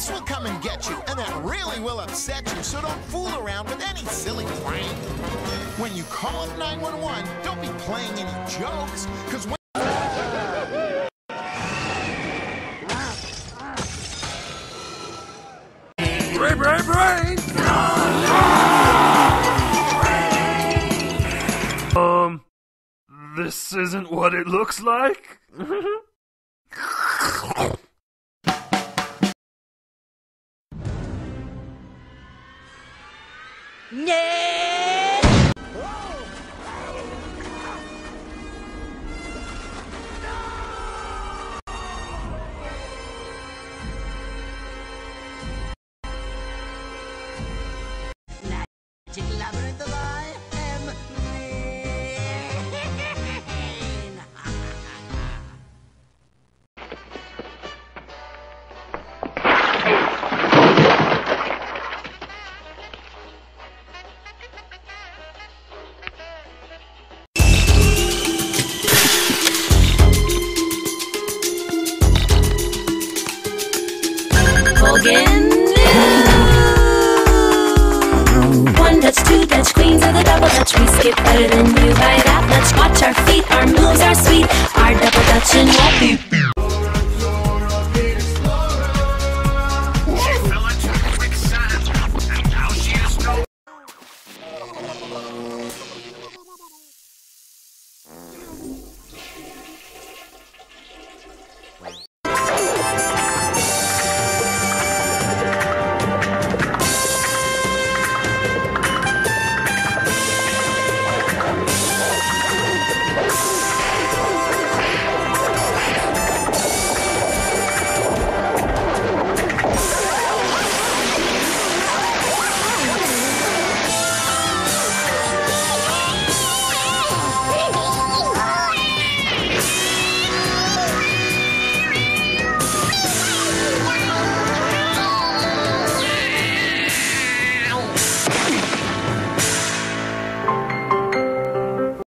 police will come and get you, and that really will upset you, so don't fool around with any silly prank. When you call up 911, don't be playing any jokes, because when Brain! This isn't what it looks like? Labyrinth of I am One touch, two touch, queens of the double touch. We skip better than you by that much. Watch our feet, our moves are sweet. Our double dutch and won't be.